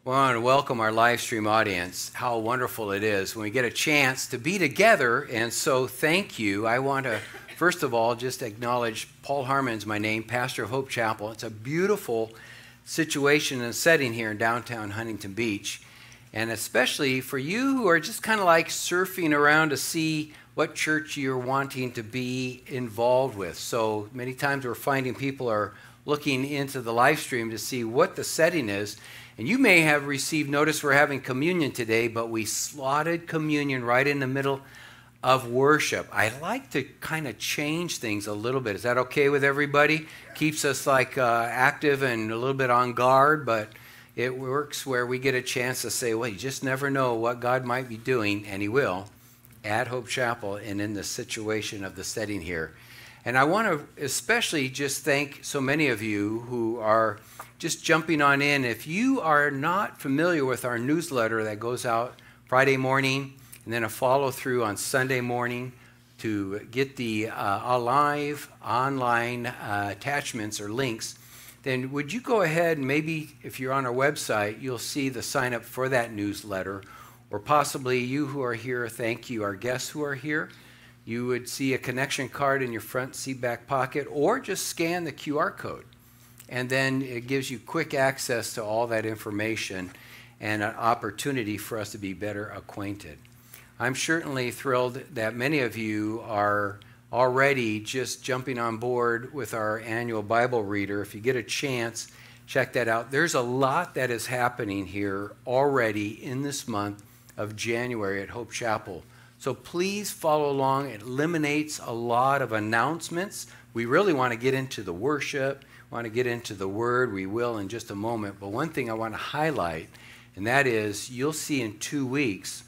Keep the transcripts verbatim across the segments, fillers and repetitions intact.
Well, I want to welcome our live stream audience. How wonderful it is when we get a chance to be together, and so thank you. I want to, first of all, just acknowledge Paul Harmon's my name, pastor of Hope Chapel. It's a beautiful situation and setting here in downtown Huntington Beach, and especially for you who are just kind of like surfing around to see what church you're wanting to be involved with. So many times we're finding people are looking into the live stream to see what the setting is. And you may have received notice we're having communion today, but we slotted communion right in the middle of worship. I like to kind of change things a little bit. Is that okay with everybody? Keeps us like uh, active and a little bit on guard, but it works where we get a chance to say, well, you just never know what God might be doing, and he will, at Hope Chapel and in the situation of the setting here. And I want to especially just thank so many of you who are just jumping on in. If you are not familiar with our newsletter that goes out Friday morning and then a follow through on Sunday morning to get the uh, live online uh, attachments or links, then would you go ahead and maybe if you're on our website, you'll see the sign up for that newsletter, or possibly you who are here, thank you, our guests who are here. You would see a connection card in your front seat back pocket, or just scan the Q R code. And then it gives you quick access to all that information and an opportunity for us to be better acquainted. I'm certainly thrilled that many of you are already just jumping on board with our annual Bible reader. If you get a chance, check that out. There's a lot that is happening here already in this month of January at Hope Chapel. So please follow along. It eliminates a lot of announcements. We really want to get into the worship, want to get into the word. We will in just a moment. But one thing I want to highlight, and that is you'll see in two weeks,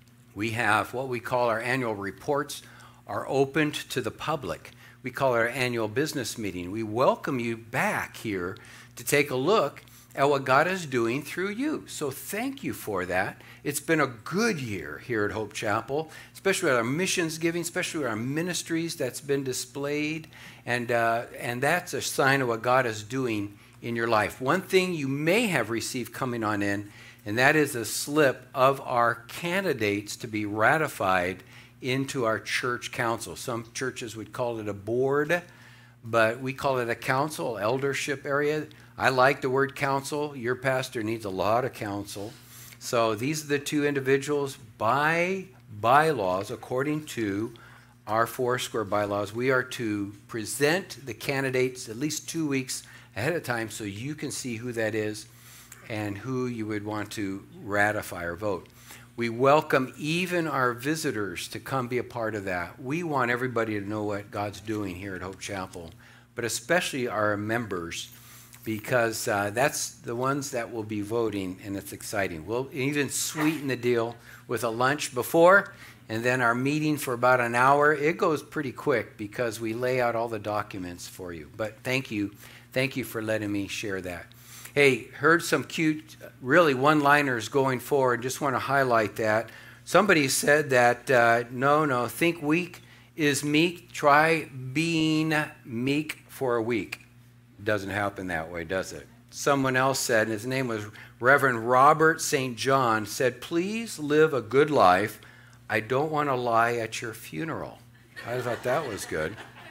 we have what we call our annual reports are opened to the public. We call it our annual business meeting. We welcome you back here to take a look at what God is doing through you. So thank you for that. It's been a good year here at Hope Chapel, especially with our missions giving, especially with our ministries that's been displayed. And, uh, and that's a sign of what God is doing in your life. One thing you may have received coming on in, and that is a slip of our candidates to be ratified into our church council. Some churches would call it a board, but we call it a council, eldership area. I like the word council. Your pastor needs a lot of counsel. So these are the two individuals by bylaws, according to our Foursquare bylaws. We are to present the candidates at least two weeks ahead of time so you can see who that is and who you would want to ratify or vote. We welcome even our visitors to come be a part of that. We want everybody to know what God's doing here at Hope Chapel, but especially our members, because uh, that's the ones that will be voting, and it's exciting. We'll even sweeten the deal with a lunch before, and then our meeting for about an hour. It goes pretty quick because we lay out all the documents for you. But thank you. Thank you for letting me share that. Hey, heard some cute, really one-liners going forward. Just want to highlight that. Somebody said that, uh, no, no, think weak is meek. Try being meek for a week. Doesn't happen that way, does it? Someone else said, and his name was Reverend Robert Saint John, said, please live a good life. I don't want to lie at your funeral. I thought that was good.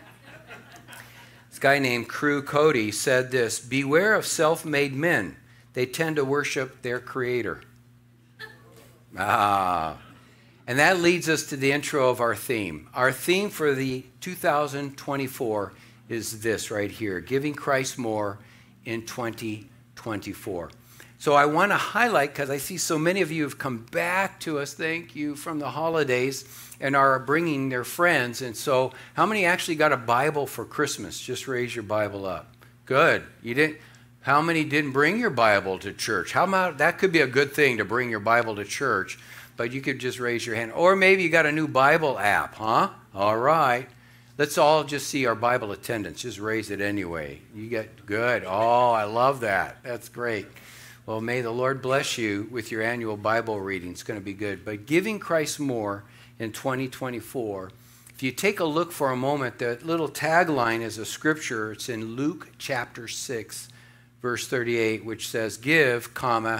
This guy named Crew Cody said this, beware of self-made men. They tend to worship their creator. Ah. And that leads us to the intro of our theme. Our theme for the two thousand twenty-four is this right here, giving Christ more in twenty twenty-four. So I want to highlight, because I see so many of you have come back to us, thank you, from the holidays, and are bringing their friends. And so how many actually got a Bible for Christmas? Just raise your Bible up. Good. You didn't. How many didn't bring your Bible to church? How about that? Could be a good thing to bring your Bible to church, but you could just raise your hand. Or maybe you got a new Bible app, huh? All right. Let's all just see our Bible attendance. Just raise it anyway. You get good. Oh, I love that. That's great. Well, may the Lord bless you with your annual Bible reading. It's going to be good. But giving Christ more in twenty twenty-four, if you take a look for a moment, the little tagline is a scripture. It's in Luke chapter six, verse thirty-eight, which says, give, comma,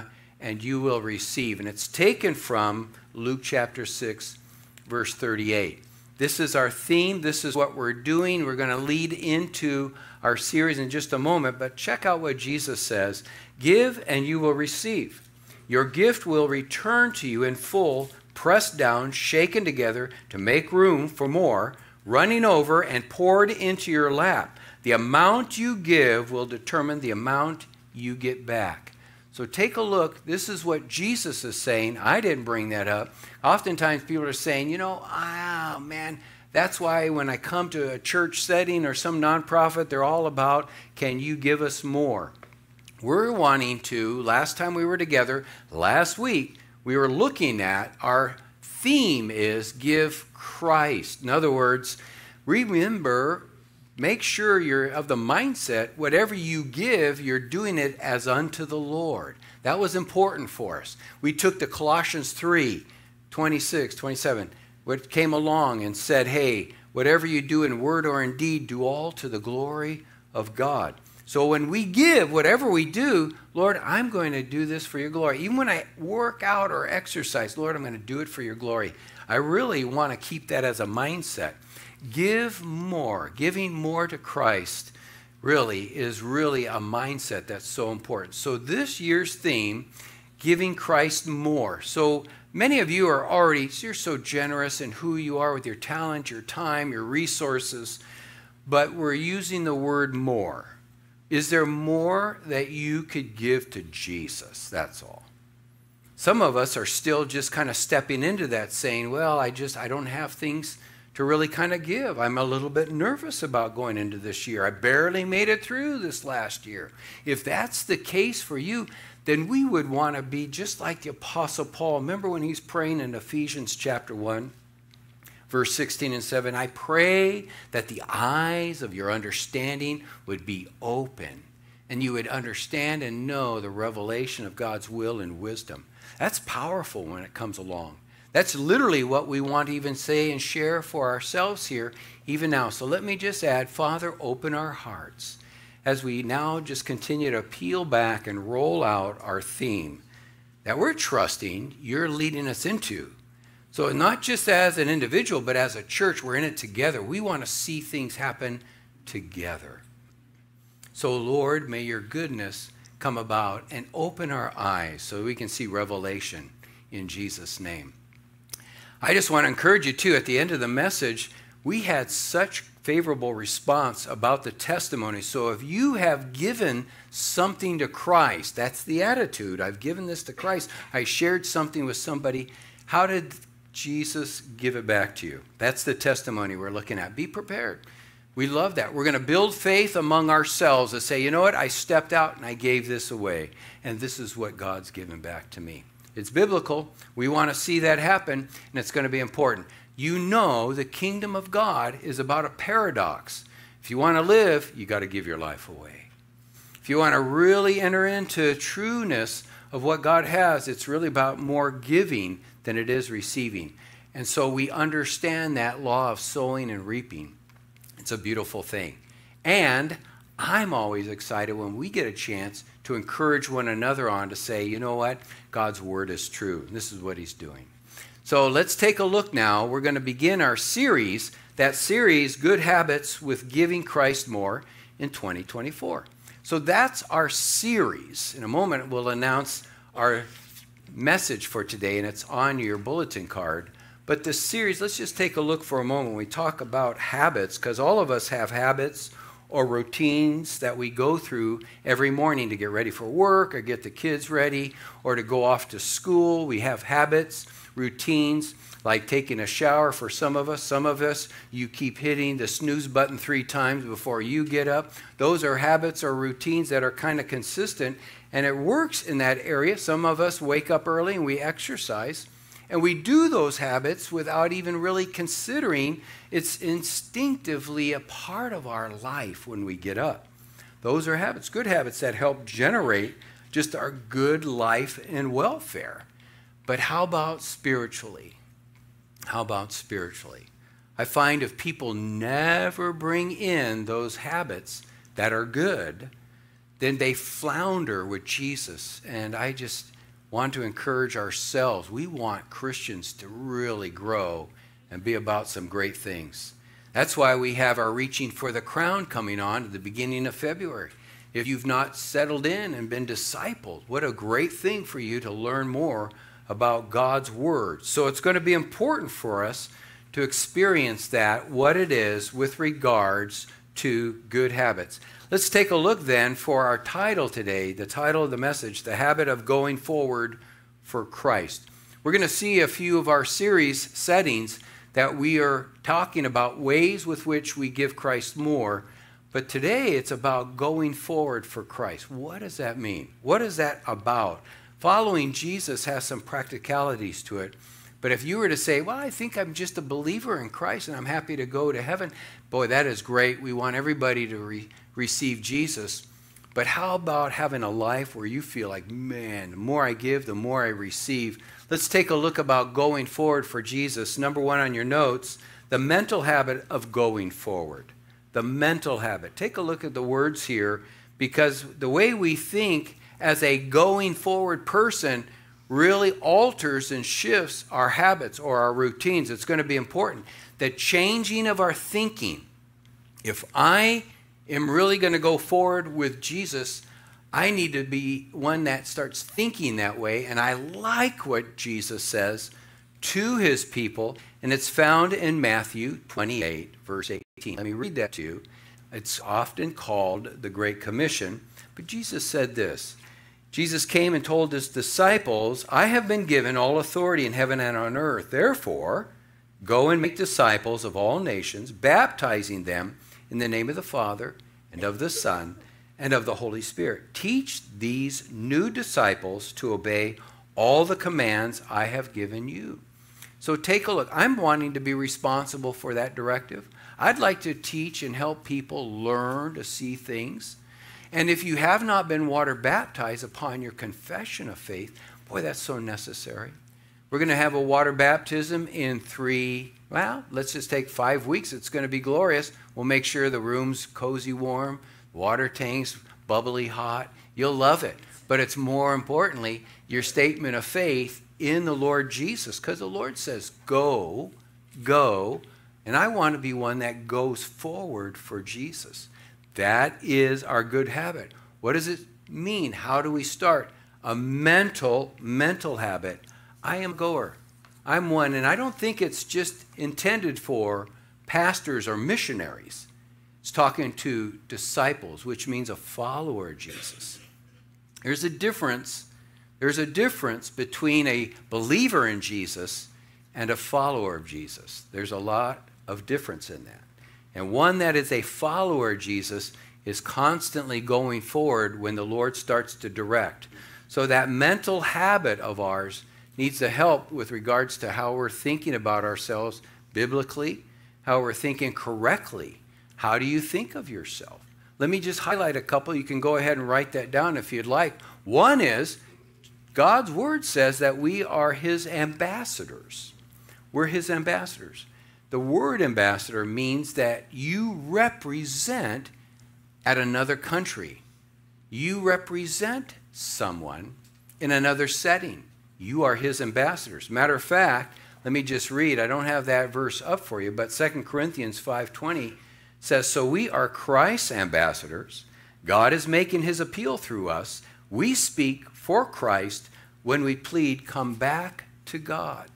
and you will receive. And it's taken from Luke chapter six, verse thirty-eight. This is our theme. This is what we're doing. We're going to lead into our series in just a moment, but check out what Jesus says. Give and you will receive. Your gift will return to you in full, pressed down, shaken together to make room for more, running over and poured into your lap. The amount you give will determine the amount you get back. So take a look. This is what Jesus is saying. I didn't bring that up. Oftentimes people are saying, you know, ah, man, that's why when I come to a church setting or some nonprofit, they're all about, can you give us more? We're wanting to, last time we were together, last week, we were looking at, our theme is give Christ. In other words, remember, make sure you're of the mindset, whatever you give, you're doing it as unto the Lord. That was important for us. We took the Colossians three, twenty-six, twenty-seven, what came along and said, hey, whatever you do in word or in deed, do all to the glory of God. So when we give, whatever we do, Lord, I'm going to do this for your glory. Even when I work out or exercise, Lord, I'm going to do it for your glory. I really want to keep that as a mindset. Give more. Giving more to Christ really is really a mindset that's so important. So this year's theme, giving Christ more. So many of you are already, you're so generous in who you are with your talent, your time, your resources, but we're using the word more. Is there more that you could give to Jesus? That's all. Some of us are still just kind of stepping into that saying, well, I just, I don't have things to really kind of give. I'm a little bit nervous about going into this year. I barely made it through this last year. If that's the case for you, then we would want to be just like the Apostle Paul. Remember when he's praying in Ephesians chapter one, verse sixteen and seven, I pray that the eyes of your understanding would be open and you would understand and know the revelation of God's will and wisdom. That's powerful when it comes along. That's literally what we want to even say and share for ourselves here, even now. So let me just add, Father, open our hearts as we now just continue to peel back and roll out our theme that we're trusting you're leading us into. So not just as an individual, but as a church, we're in it together. We want to see things happen together. So Lord, may your goodness come about and open our eyes so we can see revelation in Jesus' name. I just want to encourage you too, at the end of the message, we had such favorable response about the testimony. So if you have given something to Christ, that's the attitude. I've given this to Christ. I shared something with somebody. How did Jesus give it back to you? That's the testimony we're looking at. Be prepared. We love that. We're going to build faith among ourselves and say, you know what? I stepped out and I gave this away. And this is what God's given back to me. It's biblical. We want to see that happen, and it's going to be important. You know the kingdom of God is about a paradox. If you want to live, you got to give your life away. If you want to really enter into trueness of what God has, it's really about more giving than it is receiving. And so we understand that law of sowing and reaping. It's a beautiful thing. And I'm always excited when we get a chance to encourage one another on to say, you know what? God's word is true. This is what he's doing. So let's take a look now. We're going to begin our series, that series, Good Habits with Giving Christ More, in twenty twenty-four. So that's our series. In a moment, we'll announce our message for today, and it's on your bulletin card. But this series, let's just take a look for a moment. We talk about habits, because all of us have habits or routines that we go through every morning to get ready for work or get the kids ready or to go off to school. We have habits, routines, like taking a shower for some of us. Some of us, you keep hitting the snooze button three times before you get up. Those are habits or routines that are kind of consistent, and it works in that area. Some of us wake up early and we exercise. And we do those habits without even really considering it's instinctively a part of our life when we get up. Those are habits, good habits that help generate just our good life and welfare. But how about spiritually? How about spiritually? I find if people never bring in those habits that are good, then they flounder with Jesus. And I just want to encourage ourselves. We want Christians to really grow and be about some great things. That's why we have our Reaching for the Crown coming on at the beginning of February. If you've not settled in and been discipled, what a great thing for you to learn more about God's Word. So it's going to be important for us to experience that, what it is with regards to good habits. Let's take a look then for our title today, the title of the message, The Habit of Going Forward for Christ. We're going to see a few of our series settings that we are talking about ways with which we give Christ more. But today it's about going forward for Christ. What does that mean? What is that about? Following Jesus has some practicalities to it. But if you were to say, well, I think I'm just a believer in Christ and I'm happy to go to heaven, boy, that is great. We want everybody to re- receive Jesus. But how about having a life where you feel like, man, the more I give, the more I receive? Let's take a look about going forward for Jesus. Number one on your notes, the mental habit of going forward. The mental habit. Take a look at the words here, because the way we think as a going forward person really alters and shifts our habits or our routines. It's going to be important. The changing of our thinking. If I am really going to go forward with Jesus, I need to be one that starts thinking that way. And I like what Jesus says to his people, and it's found in Matthew twenty-eight, verse eighteen. Let me read that to you. It's often called the Great Commission, but Jesus said this. Jesus came and told his disciples, I have been given all authority in heaven and on earth. Therefore, go and make disciples of all nations, baptizing them in the name of the Father and of the Son and of the Holy Spirit. Teach these new disciples to obey all the commands I have given you. So take a look. I'm wanting to be responsible for that directive. I'd like to teach and help people learn to see things. And if you have not been water baptized upon your confession of faith, boy, that's so necessary. We're going to have a water baptism in three, well, let's just take five weeks. It's going to be glorious. We'll make sure the room's cozy warm, water tanks bubbly hot. You'll love it. But it's more importantly, your statement of faith in the Lord Jesus, because the Lord says, go, go. And I want to be one that goes forward for Jesus. That is our good habit. What does it mean? How do we start? A mental, mental habit. I am a goer. I'm one, and I don't think it's just intended for pastors or missionaries. It's talking to disciples, which means a follower of Jesus. There's a difference. There's a difference between a believer in Jesus and a follower of Jesus. There's a lot of difference in that. And one that is a follower of Jesus is constantly going forward when the Lord starts to direct. So that mental habit of ours needs to help with regards to how we're thinking about ourselves biblically, how we're thinking correctly. How do you think of yourself? Let me just highlight a couple. You can go ahead and write that down if you'd like. One is God's word says that we are his ambassadors. We're his ambassadors. The word ambassador means that you represent at another country. You represent someone in another setting. You are his ambassadors. Matter of fact, let me just read. I don't have that verse up for you, but Second Corinthians five twenty says, so we are Christ's ambassadors. God is making his appeal through us. We speak for Christ when we plead, come back to God.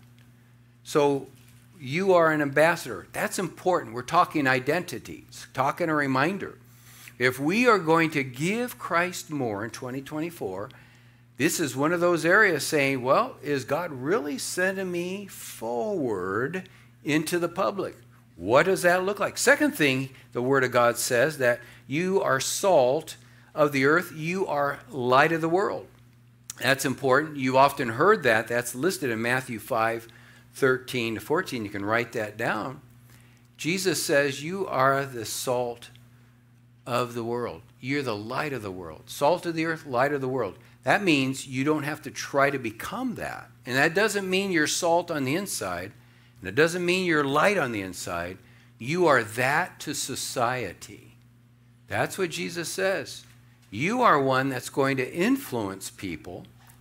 So you are an ambassador. That's important. We're talking identity. It's talking a reminder. If we are going to give Christ more in twenty twenty-four, this is one of those areas saying, well, is God really sending me forward into the public? What does that look like? Second thing, the Word of God says that you are salt of the earth. You are light of the world. That's important. You've often heard that. That's listed in Matthew five thirteen to fourteen. You can write that down. Jesus says you are the salt of the world. You're the light of the world. Salt of the earth, light of the world. That means you don't have to try to become that. And that doesn't mean you're salt on the inside. And it doesn't mean you're light on the inside. You are that to society. That's what Jesus says. You are one that's going to influence people,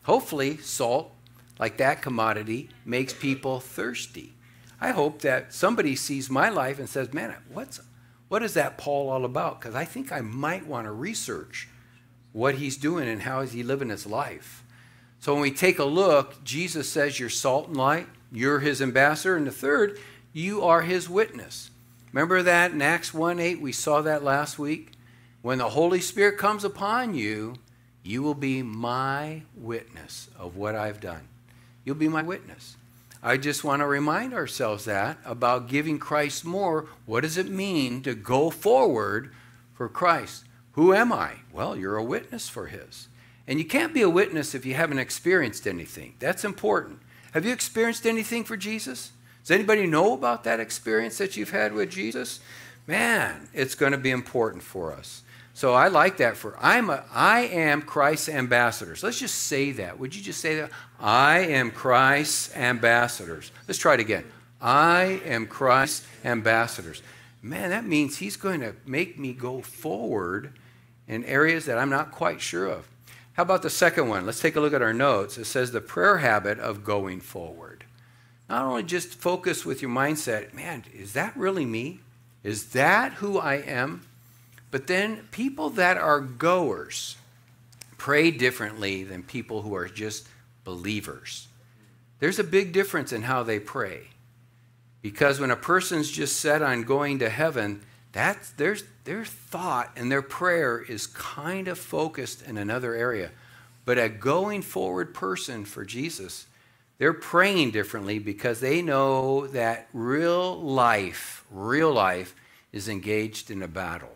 Hopefully, salt, like that commodity, makes people thirsty. I hope that somebody sees my life and says, man, what's, what is that Paul all about? Because I think I might want to research what he's doing and how is he living his life. So when we take a look, Jesus says you're salt and light, you're his ambassador, and the third, you are his witness. Remember that in Acts one eight, we saw that last week? When the Holy Spirit comes upon you, you will be my witness of what I've done. You'll be my witness. I just want to remind ourselves that about giving Christ more. What does it mean to go forward for Christ? Who am I? Well, you're a witness for his. And you can't be a witness if you haven't experienced anything. That's important. Have you experienced anything for Jesus? Does anybody know about that experience that you've had with Jesus? Man, it's going to be important for us. So I like that for, I'm a, I am Christ's ambassadors. Let's just say that. Would you just say that? I am Christ's ambassadors. Let's try it again. I am Christ's ambassadors. Man, that means he's going to make me go forward in areas that I'm not quite sure of. How about the second one? Let's take a look at our notes. It says the prayer habit of going forward. Not only just focus with your mindset, man, is that really me? Is that who I am? But then people that are goers pray differently than people who are just believers. There's a big difference in how they pray. Because when a person's just set on going to heaven, that's, there's, their thought and their prayer is kind of focused in another area. But a going forward person for Jesus, they're praying differently because they know that real life, real life is engaged in a battle.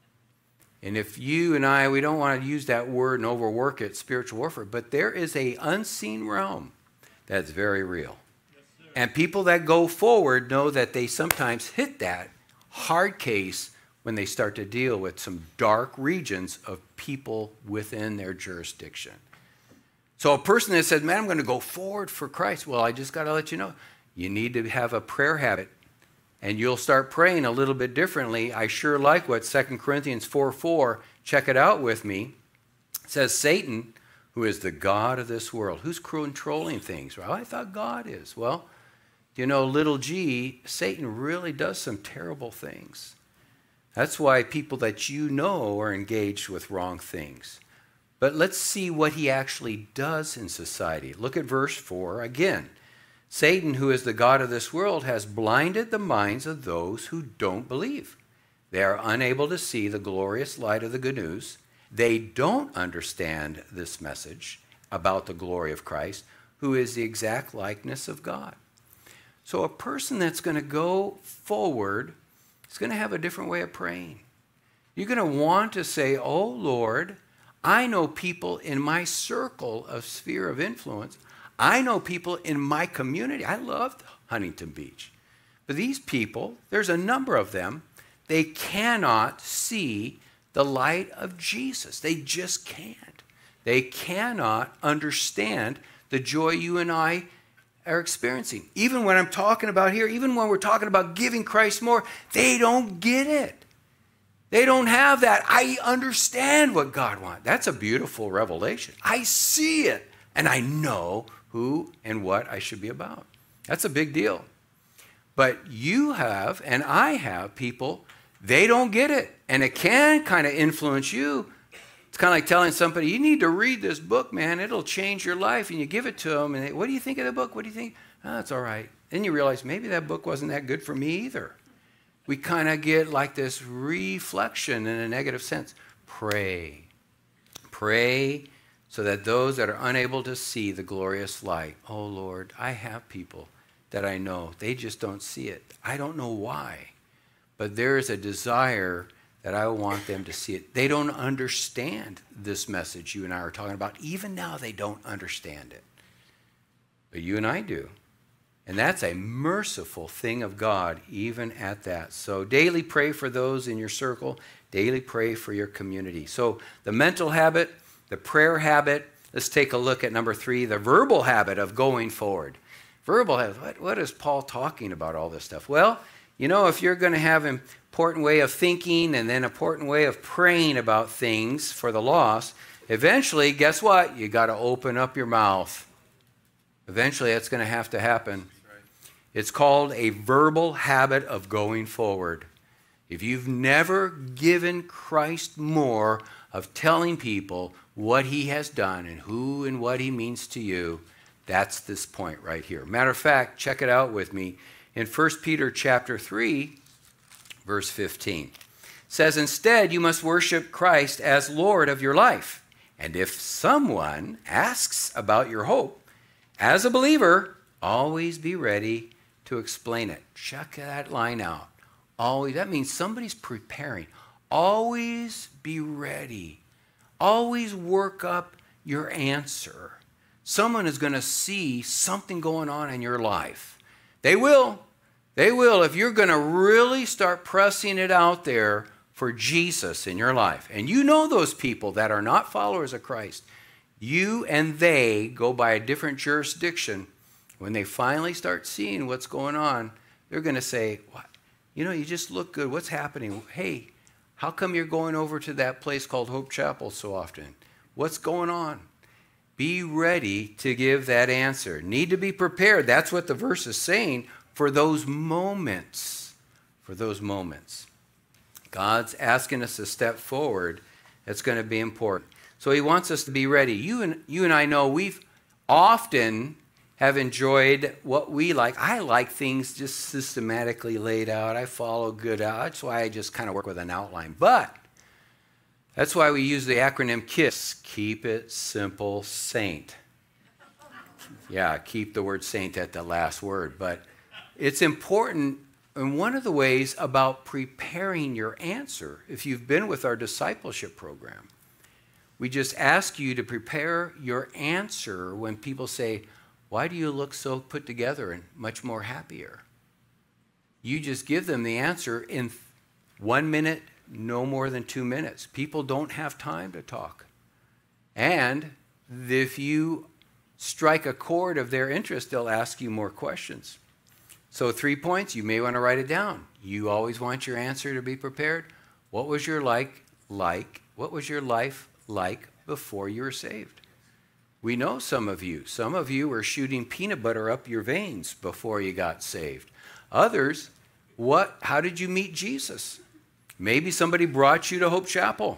And if you and I, we don't want to use that word and overwork it, spiritual warfare, but there is an unseen realm that's very real. Yes, and people that go forward know that they sometimes hit that hard case when they start to deal with some dark regions of people within their jurisdiction. So a person that says, man, I'm going to go forward for Christ. Well, I just got to let you know, you need to have a prayer habit. And you'll start praying a little bit differently. I sure like what Second Corinthians four four, check it out with me. It says, Satan, who is the god of this world. Who's controlling things? Well, I thought God is. Well, you know, little g, Satan really does some terrible things. That's why people that you know are engaged with wrong things. But let's see what he actually does in society. Look at verse four again. Satan, who is the god of this world, has blinded the minds of those who don't believe. They are unable to see the glorious light of the good news. They don't understand this message about the glory of Christ, who is the exact likeness of God. So a person that's going to go forward is going to have a different way of praying. You're going to want to say, oh, Lord, I know people in my circle of sphere of influence. I know people in my community. I loved Huntington Beach. But these people, there's a number of them, they cannot see the light of Jesus. They just can't. They cannot understand the joy you and I are experiencing. Even when I'm talking about here, even when we're talking about giving Christ more, they don't get it. They don't have that. I understand what God wants. That's a beautiful revelation. I see it, and I know who and what I should be about. That's a big deal. But you have, and I have, people, they don't get it. And it can kind of influence you. It's kind of like telling somebody, you need to read this book, man. It'll change your life. And you give it to them, and they, what do you think of the book? What do you think? Oh, it's all right. Then you realize maybe that book wasn't that good for me either. We kind of get like this reflection in a negative sense. Pray. Pray. So that those that are unable to see the glorious light, oh Lord, I have people that I know, they just don't see it. I don't know why, but there is a desire that I want them to see it. They don't understand this message you and I are talking about. Even now, they don't understand it. But you and I do. And that's a merciful thing of God, even at that. So daily pray for those in your circle. Daily pray for your community. So the mental habit, the prayer habit. Let's take a look at number three, the verbal habit of going forward. Verbal habit, what, what is Paul talking about all this stuff? Well, you know, if you're going to have an important way of thinking and then an important way of praying about things for the lost, Eventually, guess what? You got to open up your mouth. Eventually, that's going to have to happen. It's called a verbal habit of going forward. If you've never given Christ more of telling people what he has done and who and what he means to you, that's this point right here. Matter of fact, check it out with me. In First Peter chapter three, verse fifteen, it says, instead, you must worship Christ as Lord of your life. And if someone asks about your hope, as a believer, always be ready to explain it. Check that line out. Always. That means somebody's preparing. Always be ready. Always work up your answer. Someone is going to see something going on in your life. They will. They will if you're going to really start pressing it out there for Jesus in your life. And you know those people that are not followers of Christ. You and they go by a different jurisdiction. When they finally start seeing what's going on, they're going to say, what? You know, you just look good. What's happening? Hey, how come you're going over to that place called Hope Chapel so often? What's going on? Be ready to give that answer. Need to be prepared. That's what the verse is saying for those moments. For those moments. God's asking us to step forward. That's going to be important. So he wants us to be ready. You and, you and I know we've often have enjoyed what we like. I like things just systematically laid out. I follow good out. That's why I just kind of work with an outline. But that's why we use the acronym KISS. Keep it simple, saint. Yeah, keep the word saint at the last word. But it's important, and one of the ways about preparing your answer, if you've been with our discipleship program, we just ask you to prepare your answer when people say, why do you look so put together and much more happier? You just give them the answer in one minute, no more than two minutes. People don't have time to talk. And if you strike a chord of their interest, they'll ask you more questions. So three points, you may want to write it down. You always want your answer to be prepared. What was your like like? What was your life like before you were saved? We know some of you. Some of you were shooting peanut butter up your veins before you got saved. Others, what? How did you meet Jesus? Maybe somebody brought you to Hope Chapel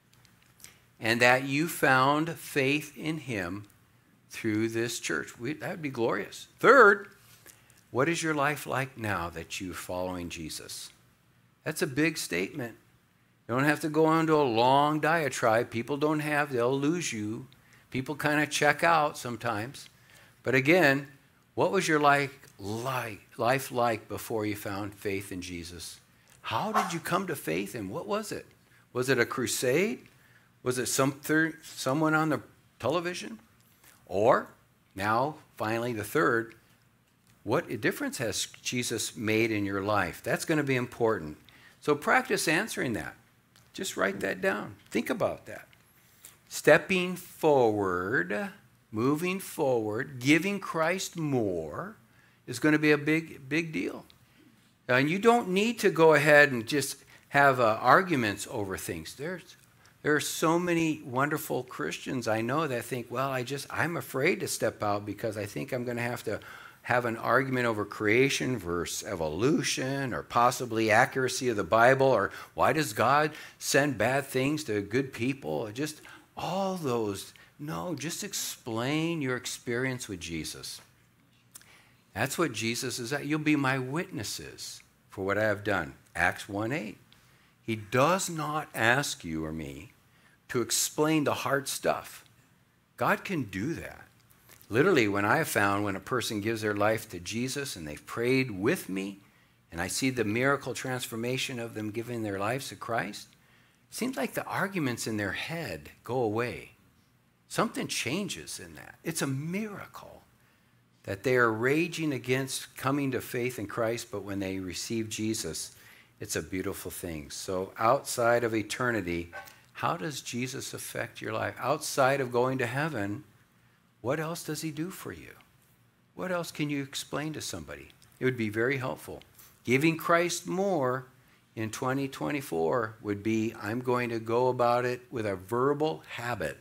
and that you found faith in him through this church. We, that would be glorious. Third, what is your life like now that you're following Jesus? That's a big statement. You don't have to go on to a long diatribe. People don't have, they'll lose you. People kind of check out sometimes. But again, what was your life like, life like before you found faith in Jesus? How did you come to faith and what was it? Was it a crusade? Was it some thir- someone on the television? Or, now, finally, the third, what difference has Jesus made in your life? That's going to be important. So practice answering that. Just write that down. Think about that. Stepping forward, moving forward, giving Christ more is going to be a big, big deal. And you don't need to go ahead and just have uh, arguments over things. There's, there are so many wonderful Christians I know that think, well, I just, I'm afraid to step out because I think I'm going to have to have an argument over creation versus evolution or possibly accuracy of the Bible or why does God send bad things to good people? Just all those. No, just explain your experience with Jesus. That's what Jesus is at. You'll be my witnesses for what I have done. Acts one eight. He does not ask you or me to explain the hard stuff. God can do that. Literally, when I have found when a person gives their life to Jesus and they've prayed with me, and I see the miracle transformation of them giving their lives to Christ, it seems like the arguments in their head go away. Something changes in that. It's a miracle that they are raging against coming to faith in Christ, but when they receive Jesus, it's a beautiful thing. So outside of eternity, how does Jesus affect your life? Outside of going to heaven, what else does he do for you? What else can you explain to somebody? It would be very helpful. Giving Christ more in twenty twenty-four would be, I'm going to go about it with a verbal habit.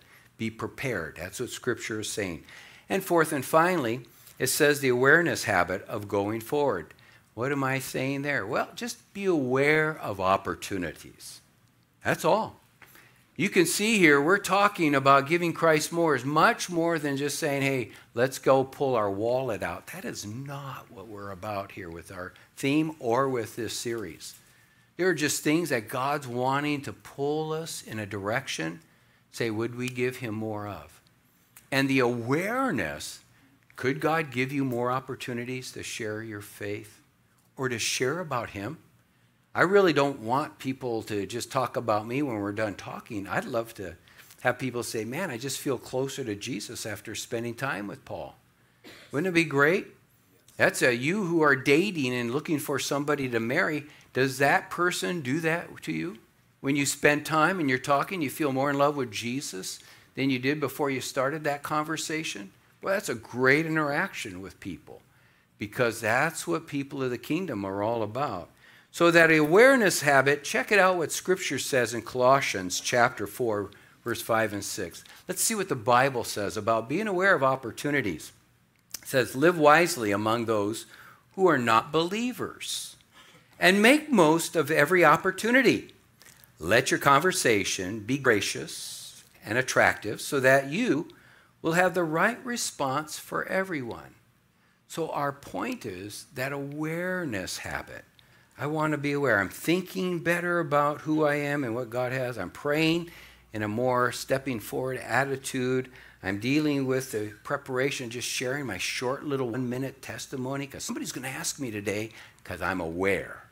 Be prepared. That's what Scripture is saying. And fourth and finally, it says the awareness habit of going forward. What am I saying there? Well, just be aware of opportunities. That's all. You can see here, we're talking about giving Christ more is much more than just saying, hey, let's go pull our wallet out. That is not what we're about here with our theme or with this series. There are just things that God's wanting to pull us in a direction, say, would we give him more of? And the awareness, could God give you more opportunities to share your faith or to share about him? I really don't want people to just talk about me when we're done talking. I'd love to have people say, man, I just feel closer to Jesus after spending time with Paul. Wouldn't it be great? That's a you who are dating and looking for somebody to marry. Does that person do that to you? When you spend time and you're talking, you feel more in love with Jesus than you did before you started that conversation? Well, that's a great interaction with people because that's what people of the kingdom are all about. So that awareness habit, check it out what Scripture says in Colossians chapter four, verse five and six. Let's see what the Bible says about being aware of opportunities. It says, live wisely among those who are not believers and make most of every opportunity. Let your conversation be gracious and attractive so that you will have the right response for everyone. So our point is that awareness habit. I want to be aware. I'm thinking better about who I am and what God has. I'm praying in a more stepping forward attitude. I'm dealing with the preparation, just sharing my short little one-minute testimony because somebody's going to ask me today because I'm aware.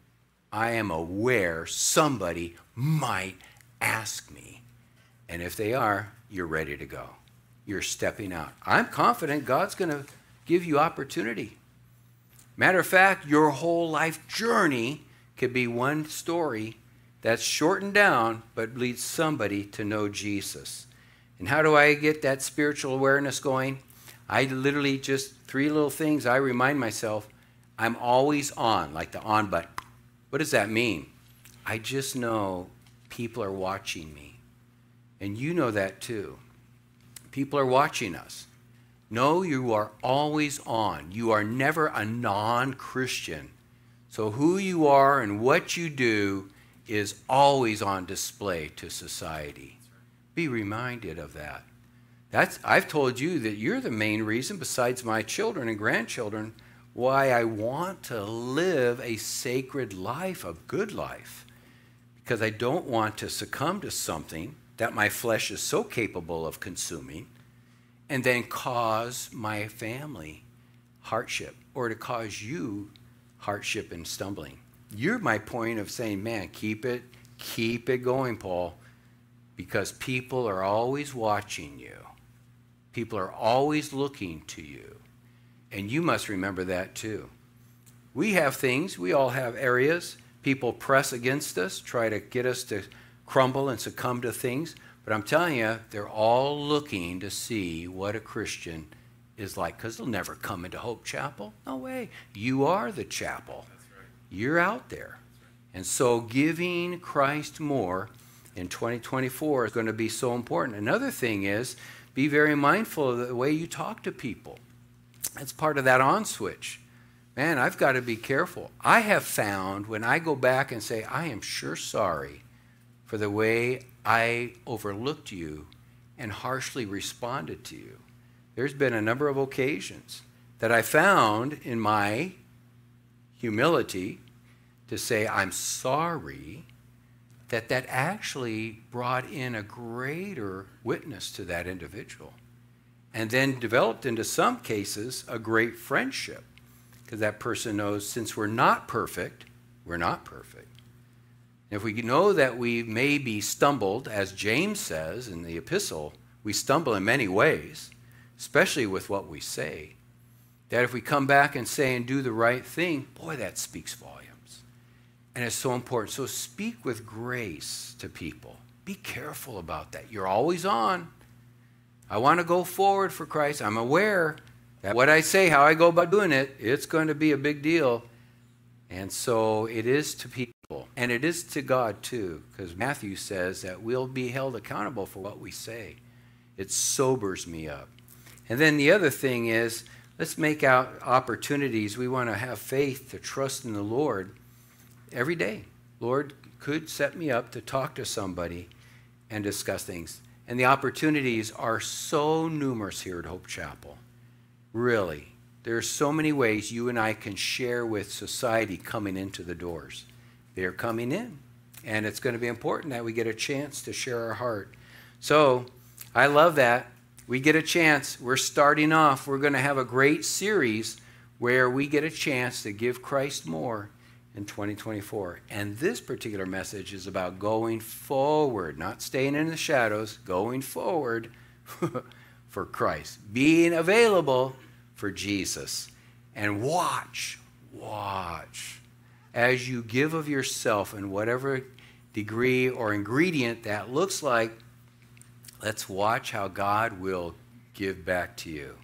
I am aware somebody might ask me. And if they are, you're ready to go. You're stepping out. I'm confident God's going to give you opportunity. Matter of fact, your whole life journey could be one story that's shortened down but leads somebody to know Jesus. And how do I get that spiritual awareness going? I literally just, three little things I remind myself, I'm always on, like the on button. What does that mean? I just know people are watching me. And you know that too. People are watching us. No, you are always on. You are never a non-Christian. So who you are and what you do is always on display to society. Be reminded of that. That's, I've told you that you're the main reason, besides my children and grandchildren, why I want to live a sacred life, a good life. Because I don't want to succumb to something that my flesh is so capable of consuming and then cause my family hardship or to cause you hardship and stumbling. You're my point of saying, man, keep it, keep it going, Paul, because people are always watching you. People are always looking to you. And you must remember that too. We have things, we all have areas. People press against us, try to get us to crumble and succumb to things. But I'm telling you, they're all looking to see what a Christian is like, because they'll never come into Hope Chapel. No way. You are the chapel. That's right. You're out there. Right. And so giving Christ more in twenty twenty-four is going to be so important. Another thing is, be very mindful of the way you talk to people. That's part of that on switch. Man, I've got to be careful. I have found when I go back and say, I am sure sorry for the way I overlooked you and harshly responded to you. There's been a number of occasions that I found in my humility to say, I'm sorry, that that actually brought in a greater witness to that individual. And then developed into some cases a great friendship. Because that person knows since we're not perfect, we're not perfect. If we know that we may be stumbled, as James says in the epistle, we stumble in many ways, especially with what we say, that if we come back and say and do the right thing, boy, that speaks volumes. And it's so important. So speak with grace to people. Be careful about that. You're always on. I want to go forward for Christ. I'm aware that what I say, how I go about doing it, it's going to be a big deal. And so it is to people. And it is to God too, because Matthew says that we'll be held accountable for what we say. It sobers me up. And then the other thing is, let's make out opportunities. We want to have faith to trust in the Lord every day. Lord could set me up to talk to somebody and discuss things. And the opportunities are so numerous here at Hope Chapel. Really. There are so many ways you and I can share with society coming into the doors. They're coming in. And it's going to be important that we get a chance to share our heart. So I love that. We get a chance. We're starting off. We're going to have a great series where we get a chance to give Christ more in twenty twenty-four. And this particular message is about going forward, not staying in the shadows, going forward for Christ, being available for Jesus. And watch, watch, as you give of yourself in whatever degree or ingredient that looks like, let's watch how God will give back to you.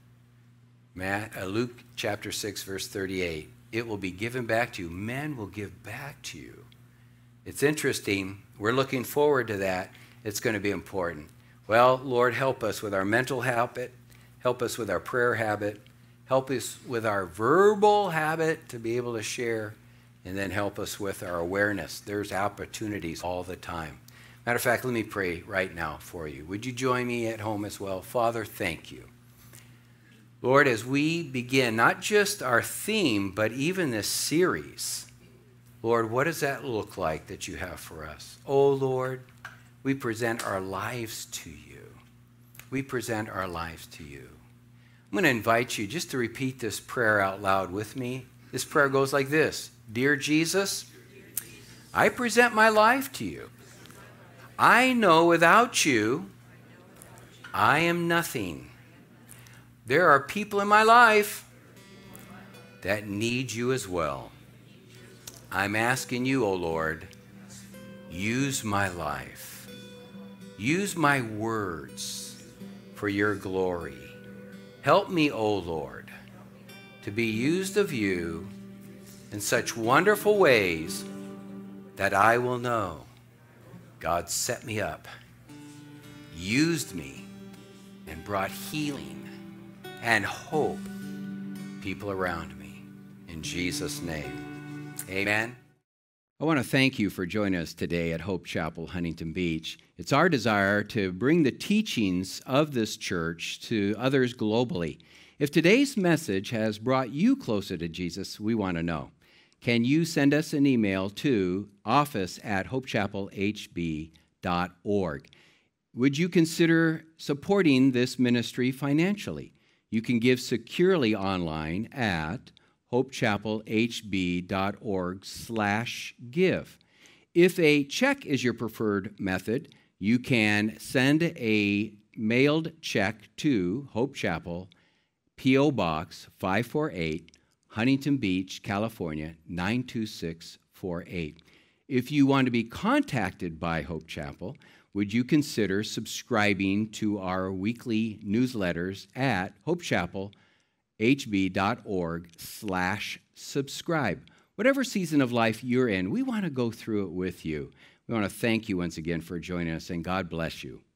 Matt, uh, Luke chapter six, verse thirty-eight. It will be given back to you. Men will give back to you. It's interesting. We're looking forward to that. It's going to be important. Well, Lord, help us with our mental habit. Help us with our prayer habit. Help us with our verbal habit to be able to share. And then help us with our awareness. There's opportunities all the time. Matter of fact, let me pray right now for you. Would you join me at home as well? Father, thank you. Lord, as we begin, not just our theme, but even this series, Lord, what does that look like that you have for us? Oh, Lord, we present our lives to you. We present our lives to you. I'm going to invite you just to repeat this prayer out loud with me. This prayer goes like this. Dear Jesus, I present my life to you. I know without you, I am nothing. There are people in my life that need you as well. I'm asking you, O Lord, use my life. Use my words for your glory. Help me, O Lord, to be used of you in such wonderful ways that I will know God set me up, used me, and brought healing and hope people around me. In Jesus' name, amen. I want to thank you for joining us today at Hope Chapel, Huntington Beach. It's our desire to bring the teachings of this church to others globally. If today's message has brought you closer to Jesus, we want to know. Can you send us an email to office at hope chapel h b dot org? Would you consider supporting this ministry financially? You can give securely online at hope chapel h b dot org slash give. If a check is your preferred method, you can send a mailed check to Hope Chapel, P O Box five forty-eight, Huntington Beach, California, nine two six four eight. If you want to be contacted by Hope Chapel, would you consider subscribing to our weekly newsletters at hope chapel h b dot org slash subscribe? Whatever season of life you're in, we want to go through it with you. We want to thank you once again for joining us, and God bless you.